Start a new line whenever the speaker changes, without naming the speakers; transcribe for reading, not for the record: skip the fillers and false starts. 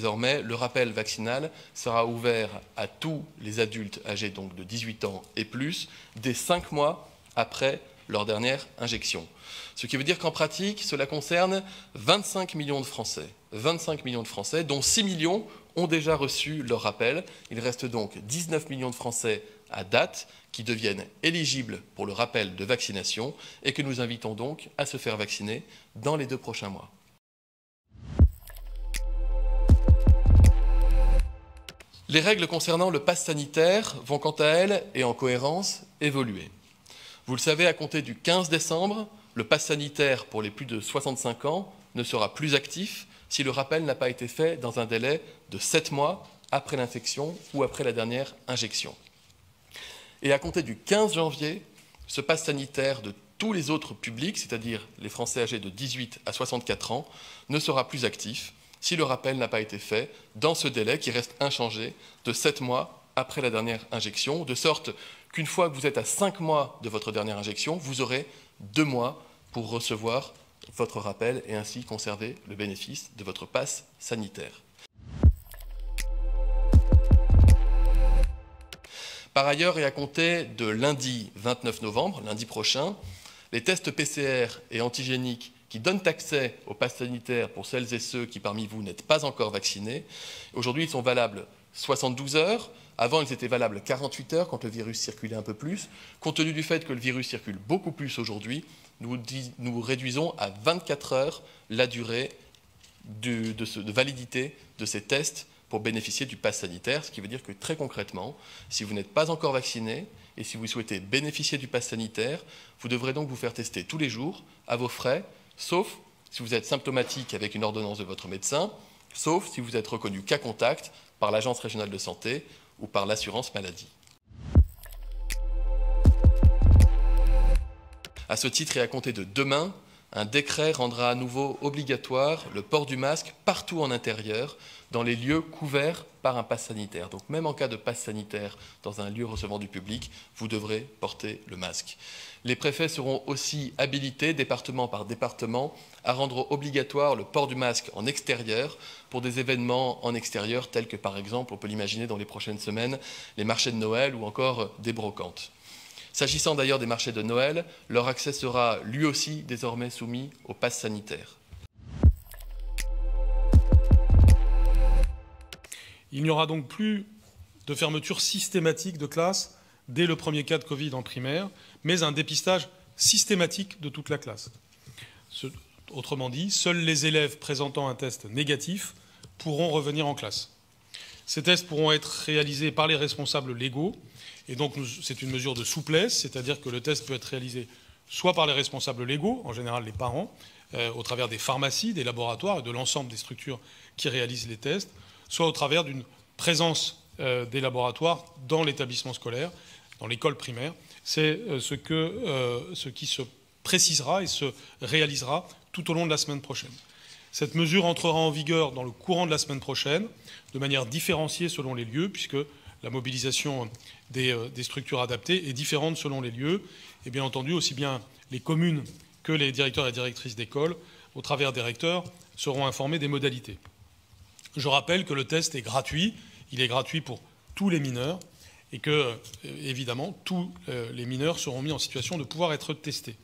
désormais, le rappel vaccinal sera ouvert à tous les adultes âgés donc de 18 ans et plus dès 5 mois après leur dernière injection. Ce qui veut dire qu'en pratique, cela concerne 25 millions de Français. 25 millions de Français, dont 6 millions ont déjà reçu leur rappel. Il reste donc 19 millions de Français à date qui deviennent éligibles pour le rappel de vaccination et que nous invitons donc à se faire vacciner dans les 2 prochains mois. Les règles concernant le pass sanitaire vont quant à elles, et en cohérence, évoluer. Vous le savez, à compter du 15 décembre, le pass sanitaire pour les plus de 65 ans ne sera plus actif si le rappel n'a pas été fait dans un délai de 7 mois après l'infection ou après la dernière injection. Et à compter du 15 janvier, ce pass sanitaire de tous les autres publics, c'est-à-dire les Français âgés de 18 à 64 ans, ne sera plus actif si le rappel n'a pas été fait dans ce délai qui reste inchangé de 7 mois après la dernière injection, de sorte qu'une fois que vous êtes à 5 mois de votre dernière injection, vous aurez 2 mois pour recevoir votre rappel et ainsi conserver le bénéfice de votre pass sanitaire. Par ailleurs, et à compter de lundi 29 novembre, lundi prochain, les tests PCR et antigéniques qui donnent accès au pass sanitaire pour celles et ceux qui parmi vous n'êtes pas encore vaccinés, aujourd'hui ils sont valables 72 heures. Avant, ils étaient valables 48 heures quand le virus circulait un peu plus. Compte tenu du fait que le virus circule beaucoup plus aujourd'hui, nous réduisons à 24 heures la durée de validité de ces tests pour bénéficier du pass sanitaire, ce qui veut dire que très concrètement, si vous n'êtes pas encore vacciné et si vous souhaitez bénéficier du pass sanitaire, vous devrez donc vous faire tester tous les jours à vos frais, sauf si vous êtes symptomatique avec une ordonnance de votre médecin, sauf si vous êtes reconnu cas contact par l'Agence régionale de santé ou par l'assurance maladie. À ce titre et à compter de demain, un décret rendra à nouveau obligatoire le port du masque partout en intérieur dans les lieux couverts par un pass sanitaire. Donc même en cas de pass sanitaire dans un lieu recevant du public, vous devrez porter le masque. Les préfets seront aussi habilités, département par département, à rendre obligatoire le port du masque en extérieur pour des événements en extérieur tels que par exemple, on peut l'imaginer dans les prochaines semaines, les marchés de Noël ou encore des brocantes. S'agissant d'ailleurs des marchés de Noël, leur accès sera lui aussi désormais soumis au pass sanitaire.
Il n'y aura donc plus de fermeture systématique de classe dès le premier cas de Covid en primaire, mais un dépistage systématique de toute la classe. Autrement dit, seuls les élèves présentant un test négatif pourront revenir en classe. Ces tests pourront être réalisés par les responsables légaux, et donc c'est une mesure de souplesse, c'est-à-dire que le test peut être réalisé soit par les responsables légaux, en général les parents, au travers des pharmacies, des laboratoires et de l'ensemble des structures qui réalisent les tests, soit au travers d'une présence des laboratoires dans l'établissement scolaire, dans l'école primaire. C'est ce qui se précisera et se réalisera tout au long de la semaine prochaine. Cette mesure entrera en vigueur dans le courant de la semaine prochaine, de manière différenciée selon les lieux, puisque la mobilisation des structures adaptées est différente selon les lieux. Et bien entendu, aussi bien les communes que les directeurs et directrices d'école, au travers des recteurs, seront informés des modalités. Je rappelle que le test est gratuit. Il est gratuit pour tous les mineurs et que, évidemment, tous les mineurs seront mis en situation de pouvoir être testés.